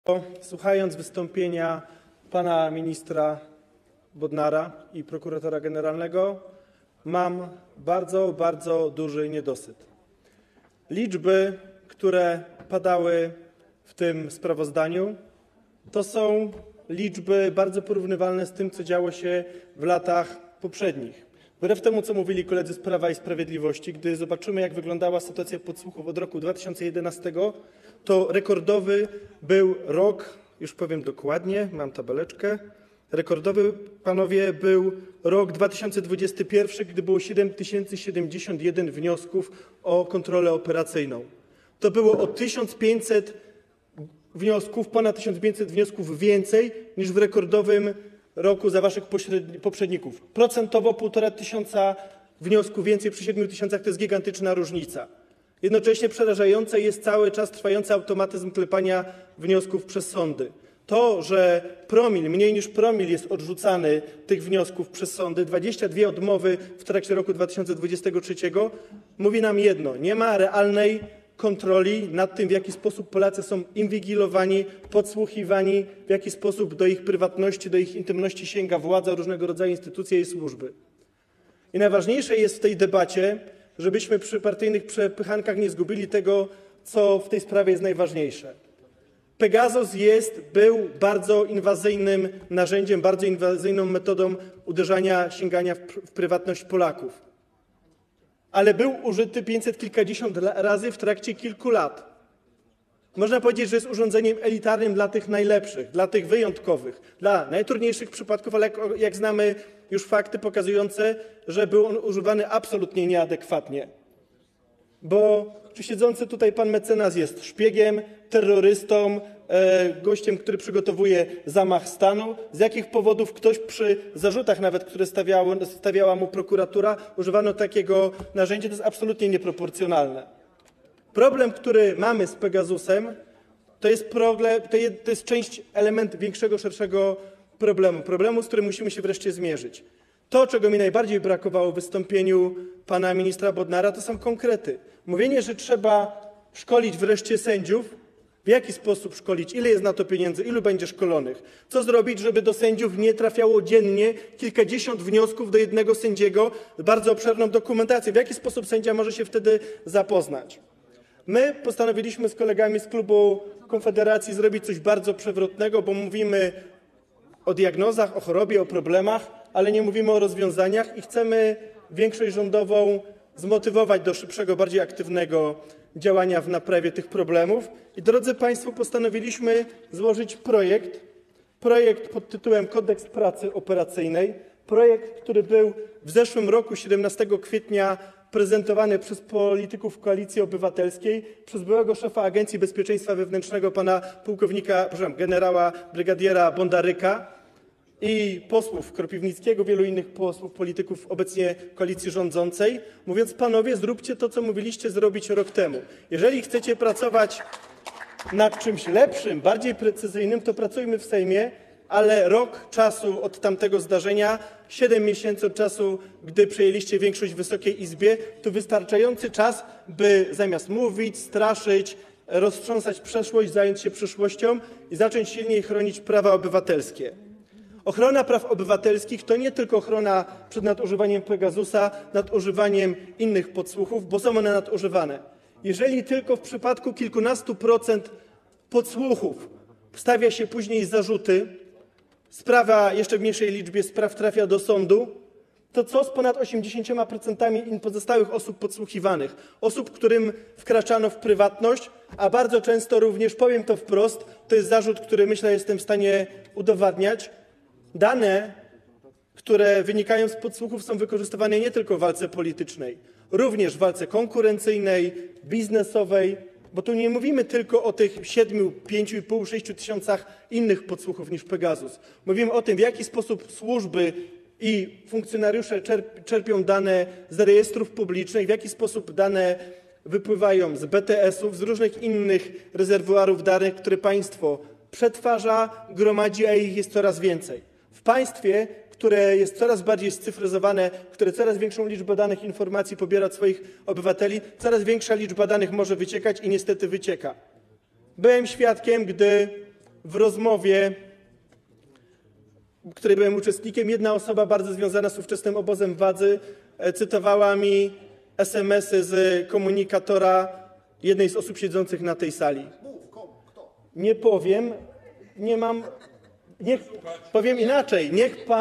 Słuchając wystąpienia pana ministra Bodnara i prokuratora generalnego, mam bardzo duży niedosyt. Liczby, które padały w tym sprawozdaniu, to są liczby bardzo porównywalne z tym, co działo się w latach poprzednich. Wbrew temu, co mówili koledzy z Prawa i Sprawiedliwości, gdy zobaczymy, jak wyglądała sytuacja podsłuchów od roku 2011, to rekordowy był rok, już powiem dokładnie, mam tabeleczkę, rekordowy, panowie, był rok 2021, gdy było 7071 wniosków o kontrolę operacyjną. To było o 1500 wniosków, ponad 1500 wniosków więcej niż w rekordowym roku za waszych poprzedników. Procentowo 1500 wniosków więcej przy 7000 to jest gigantyczna różnica. Jednocześnie przerażający jest cały czas trwający automatyzm klepania wniosków przez sądy. To, że promil, mniej niż promil jest odrzucany tych wniosków przez sądy, 22 odmowy w trakcie roku 2023, mówi nam jedno: nie ma realnej kontroli nad tym, w jaki sposób Polacy są inwigilowani, podsłuchiwani, w jaki sposób do ich prywatności, do ich intymności sięga władza, różnego rodzaju instytucje i służby. I najważniejsze jest w tej debacie, żebyśmy przy partyjnych przepychankach nie zgubili tego, co w tej sprawie jest najważniejsze. Pegasus był bardzo inwazyjnym narzędziem, bardzo inwazyjną metodą uderzania, sięgania w prywatność Polaków. Ale był użyty 500 kilkadziesiąt razy w trakcie kilku lat. Można powiedzieć, że jest urządzeniem elitarnym dla tych najlepszych, dla tych wyjątkowych, dla najtrudniejszych przypadków, ale jak znamy już fakty pokazujące, że był on używany absolutnie nieadekwatnie. Bo czy siedzący tutaj pan mecenas jest szpiegiem, terrorystą, gościem, który przygotowuje zamach stanu? Z jakich powodów ktoś przy zarzutach nawet, które stawiała mu prokuratura, używano takiego narzędzia? To jest absolutnie nieproporcjonalne. Problem, który mamy z Pegasusem, to jest element większego, szerszego problemu, z którym musimy się wreszcie zmierzyć. To, czego mi najbardziej brakowało w wystąpieniu pana ministra Bodnara, to są konkrety. Mówienie, że trzeba szkolić wreszcie sędziów. W jaki sposób szkolić? Ile jest na to pieniędzy? Ilu będzie szkolonych? Co zrobić, żeby do sędziów nie trafiało dziennie kilkadziesiąt wniosków do jednego sędziego z bardzo obszerną dokumentacją? W jaki sposób sędzia może się wtedy zapoznać? My postanowiliśmy z kolegami z klubu Konfederacji zrobić coś bardzo przewrotnego, bo mówimy o diagnozach, o chorobie, o problemach, ale nie mówimy o rozwiązaniach i chcemy większość rządową zmotywować do szybszego, bardziej aktywnego działania w naprawie tych problemów. I drodzy państwo, postanowiliśmy złożyć projekt pod tytułem Kodeks pracy operacyjnej. Projekt, który był w zeszłym roku, 17 kwietnia, prezentowany przez polityków Koalicji Obywatelskiej, przez byłego szefa Agencji Bezpieczeństwa Wewnętrznego, generała brygadiera Bondaryka i posłów Kropiwnickiego, wielu innych posłów, polityków obecnie koalicji rządzącej, mówiąc: panowie, zróbcie to, co mówiliście zrobić rok temu. Jeżeli chcecie pracować nad czymś lepszym, bardziej precyzyjnym, to pracujmy w Sejmie, ale rok czasu od tamtego zdarzenia, 7 miesięcy od czasu, gdy przejęliście większość w Wysokiej Izbie, to wystarczający czas, by zamiast mówić, straszyć, roztrząsać przeszłość, zająć się przyszłością i zacząć silniej chronić prawa obywatelskie. Ochrona praw obywatelskich to nie tylko ochrona przed nadużywaniem Pegasusa, nadużywaniem innych podsłuchów, bo są one nadużywane. Jeżeli tylko w przypadku kilkunastu procent podsłuchów stawia się później zarzuty, sprawa jeszcze w mniejszej liczbie spraw trafia do sądu, to co z ponad 80% pozostałych osób podsłuchiwanych? Osób, którym wkraczano w prywatność, a bardzo często również, powiem to wprost, to jest zarzut, który myślę jestem w stanie udowadniać, dane, które wynikają z podsłuchów, są wykorzystywane nie tylko w walce politycznej, również w walce konkurencyjnej, biznesowej, bo tu nie mówimy tylko o tych 7, 5,5, 6 tysiącach innych podsłuchów niż Pegasus. Mówimy o tym, w jaki sposób służby i funkcjonariusze czerpią dane z rejestrów publicznych, w jaki sposób dane wypływają z BTS-ów, z różnych innych rezerwuarów danych, które państwo przetwarza, gromadzi, a ich jest coraz więcej. W państwie, które jest coraz bardziej scyfryzowane, które coraz większą liczbę danych, informacji pobiera od swoich obywateli, coraz większa liczba danych może wyciekać i niestety wycieka. Byłem świadkiem, gdy w rozmowie, której byłem uczestnikiem, jedna osoba bardzo związana z ówczesnym obozem władzy cytowała mi SMS-y z komunikatora jednej z osób siedzących na tej sali. Nie powiem, nie mam... Powiem inaczej.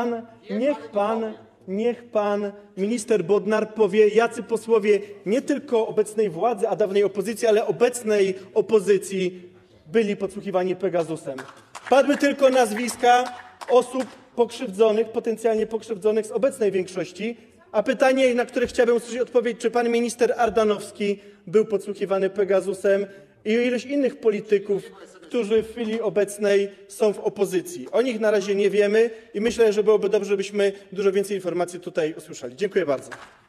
Niech pan minister Bodnar powie, jacy posłowie nie tylko obecnej władzy, a dawnej opozycji, ale obecnej opozycji byli podsłuchiwani Pegasusem. Padły tylko nazwiska osób pokrzywdzonych, potencjalnie pokrzywdzonych z obecnej większości, a pytanie, na które chciałbym usłyszeć odpowiedź, czy pan minister Ardanowski był podsłuchiwany Pegasusem i o ilość innych polityków, którzy w chwili obecnej są w opozycji. O nich na razie nie wiemy i myślę, że byłoby dobrze, żebyśmy dużo więcej informacji tutaj usłyszeli. Dziękuję bardzo.